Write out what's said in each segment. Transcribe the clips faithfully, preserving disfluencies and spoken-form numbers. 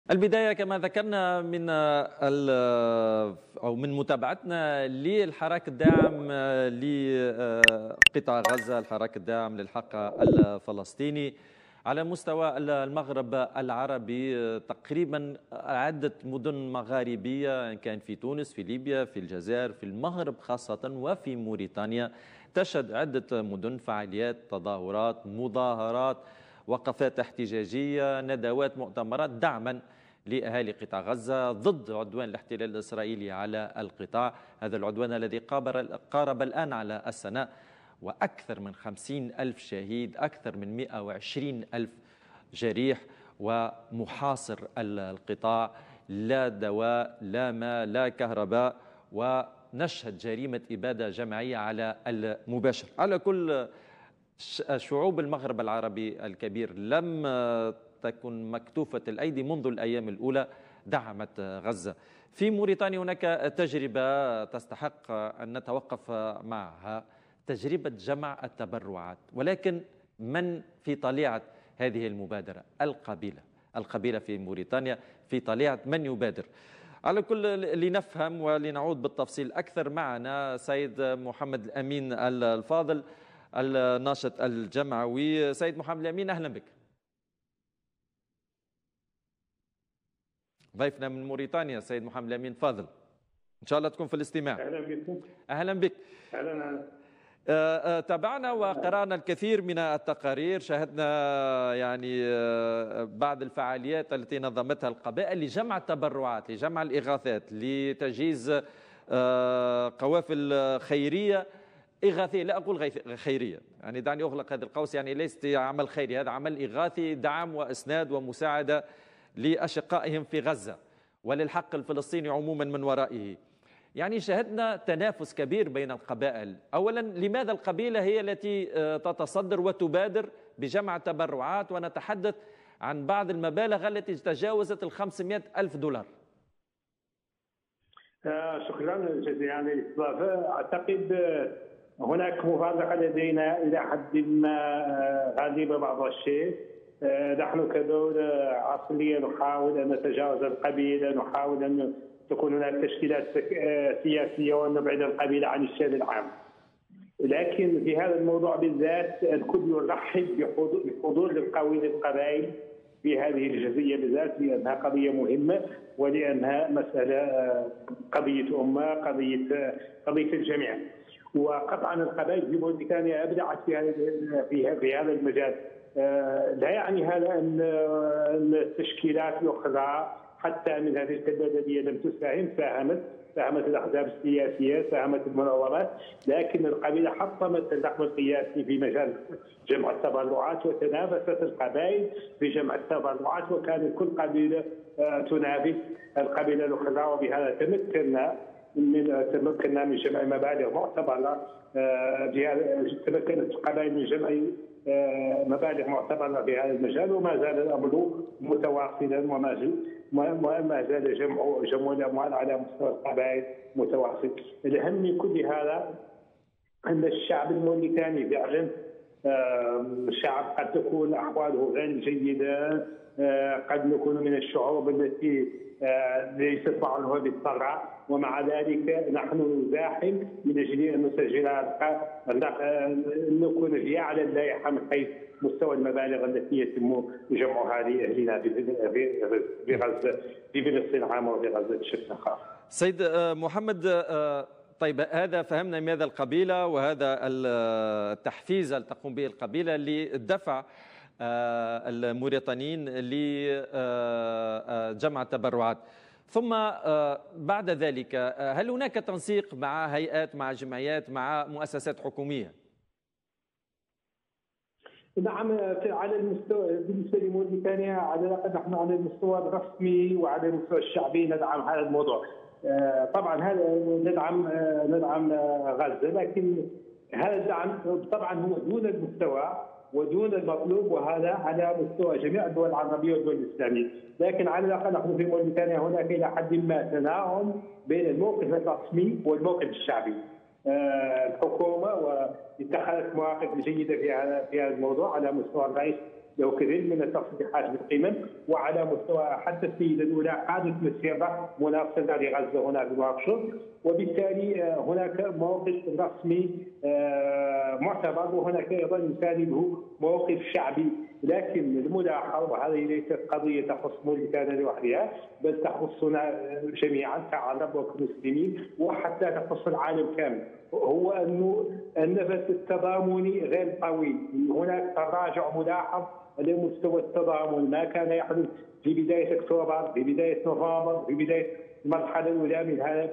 البداية كما ذكرنا من أو من متابعتنا للحراك الداعم لقطاع غزة، الحراك الداعم للحق الفلسطيني على مستوى المغرب العربي. تقريبا عدة مدن مغاربية إن كان في تونس، في ليبيا، في الجزائر، في المغرب خاصة، وفي موريتانيا تشهد عدة مدن فعاليات، تظاهرات، مظاهرات، وقفات احتجاجية، ندوات، مؤتمرات دعما لأهالي قطاع غزة ضد عدوان الاحتلال الإسرائيلي على القطاع. هذا العدوان الذي قارب الآن على السنة، وأكثر من خمسين ألف شهيد، أكثر من مئة وعشرين ألف جريح، ومحاصر القطاع، لا دواء، لا ماء، لا كهرباء، ونشهد جريمة إبادة جماعية على المباشر. على كل شعوب المغرب العربي الكبير لم تكن مكتوفة الأيدي منذ الأيام الأولى، دعمت غزة. في موريتانيا هناك تجربة تستحق أن نتوقف معها، تجربة جمع التبرعات، ولكن من في طليعة هذه المبادرة؟ القبيلة القبيلة في موريتانيا في طليعة من يبادر. على كل لنفهم ولنعود بالتفصيل أكثر، معنا سيد محمد الأمين الفاضل الناشط الجمعوي. سيد محمد الأمين، أهلا بك. ضيفنا من موريتانيا سيد محمد الأمين فاضل، إن شاء الله تكون في الاستماع. أهلا بكم. أهلا بك. أهلا. تابعنا وقرأنا الكثير من التقارير، شاهدنا يعني بعض الفعاليات التي نظمتها القبائل لجمع التبرعات، لجمع الإغاثات، لتجهيز قوافل خيرية إغاثية. لا أقول خيرية، يعني دعني أغلق هذا القوس، يعني ليست عمل خيري، هذا عمل إغاثي، دعم وإسناد ومساعدة لأشقائهم في غزة وللحق الفلسطيني عموما من ورائه. يعني شهدنا تنافس كبير بين القبائل. أولا، لماذا القبيلة هي التي تتصدر وتبادر بجمع تبرعات، ونتحدث عن بعض المبالغ التي تجاوزت الخمسمائة ألف دولار؟ شكرا جزيلا للاستضافة. أعتقد هناك مفارقة لدينا إلى حد ما غالبة بعض الشيء. نحن كدولة عصرية نحاول أن نتجاوز القبيلة، نحاول أن تكون هناك تشكيلات سياسية ونبعد القبيلة عن الشأن العام. لكن في هذا الموضوع بالذات الكل يرحب بحضور القبائل في هذه الجزئية بالذات، لأنها قضية مهمة ولأنها مسألة قضية أمة، قضية قضية الجميع. وقطعا القبائل في موريتانيا أبدعت في هذا في هذا المجال. لا يعني هذا أن التشكيلات الأخرى حتى من هذه البلدية لم تساهم، ساهمت ساهمت الأحزاب السياسية، ساهمت المنظمات، لكن القبيلة حطمت الرقم القياسي في مجال جمع التبرعات، وتنافست القبائل في جمع التبرعات، وكان كل قبيلة تنافس القبيلة الأخرى، وبهذا تمكنا من تمكنا من جمع مبالغ معتبرة. تمكنت القبائل من جمع مبالغ معتبرة في هذا المجال، وما زال الأمر متواصلا، وما زال ما زال جمع جمع الأموال على مستوى القبائل متواصل. الأهم من كل هذا أن الشعب الموريتاني فعلا شعب قد تكون أحواله غير جيدة، قد نكون من الشعوب التي ليست معروفة بالثراء، ومع ذلك نحن نزاحم من أجل أن نسجل أن نكون في أعلى اللائحة من حيث مستوى المبالغ التي يتم جمعها لأهلنا في غزة، في فلسطين عامة وفي غزة بشكل خاص. سيد محمد، طيب هذا فهمنا لماذا القبيلة، وهذا التحفيز الذي تقوم به القبيلة للدفع الموريتانيين لجمع التبرعات. ثم بعد ذلك هل هناك تنسيق مع هيئات، مع جمعيات، مع مؤسسات حكومية؟ نعم، على المستوى بالنسبة لموريتانيا على الأقل نحن على المستوى الرسمي وعلى المستوى الشعبي ندعم هذا الموضوع. طبعا هذا ندعم ندعم غزة، لكن هذا الدعم طبعا هو دون المستوى ودون المطلوب، وهذا على مستوى جميع الدول العربية والدول الإسلامية. لكن على الأقل نحن في موريتانيا هناك إلى حد ما تناغم بين الموقف الرسمي والموقف الشعبي. الحكومة واتخذت مواقف جيدة في هذا في هذا الموضوع على مستوى الرئيس له كثير من التصريحات بالقمم، وعلى مستوى حتى السيده الاولى قادت مسيره مناصره لغزه هنا في نواكشوط، وبالتالي هناك موقف رسمي معتبر، وهناك ايضا يسانده موقف شعبي. لكن الملاحظ، وهذه ليست قضيه تخص موريتانيا لوحدها بل تخصنا جميعا كعرب وكمسلمين وحتى تخص العالم كامل، هو انه النفس التضامني غير قوي. هناك تراجع ملاحظ على مستوى التضامن، ما كان يحدث في بدايه اكتوبر، في بدايه نوفمبر، في بدايه المرحله الاولى من هذا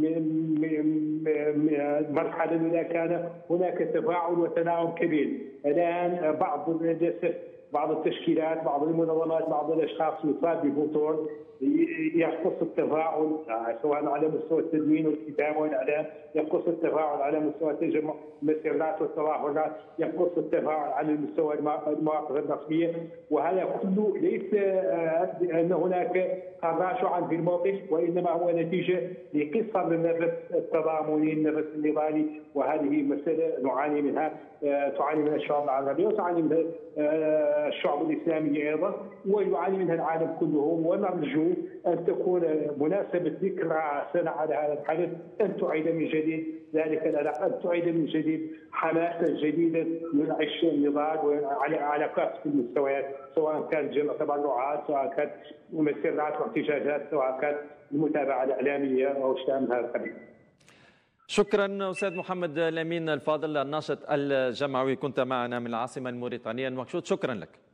المرحله الاولى كان هناك تفاعل وتناغم كبير. الان بعض للاسف بعض التشكيلات، بعض المنظمات، بعض الاشخاص يصاب بفتور يخص التفاعل سواء على مستوى التدوين والكتابه والاعلام، يخص التفاعل على مستوى تجمع المسيرات والتظاهرات، يخص التفاعل على مستوى المواقف الرسميه، وهذا كله ليس ان هناك تراجعا في الموقف، وانما هو نتيجه لقصر النفس التضامني، النفس النضالي، وهذه مساله نعاني منها، تعاني منها الشعوب العربيه وتعاني منها الشعوب الاسلاميه ايضا، ويعاني منها العالم كله. ونرجو ان تكون مناسبه ذكرى سنه على هذا الحدث، ان تعيد من جديد ذلك العلاقه، ان تعيد من جديد حماسه جديده لنعيش النضال على على كافه المستويات، سواء كانت جمع تبرعات، سواء كانت مسيرات واحتجاجات، سواء كانت المتابعه الاعلاميه او شيء من هذا القبيل. شكرا أستاذ محمد الأمين الفاضل الناشط الجمعوي، كنت معنا من العاصمة الموريتانية نواكشوط، شكرا لك.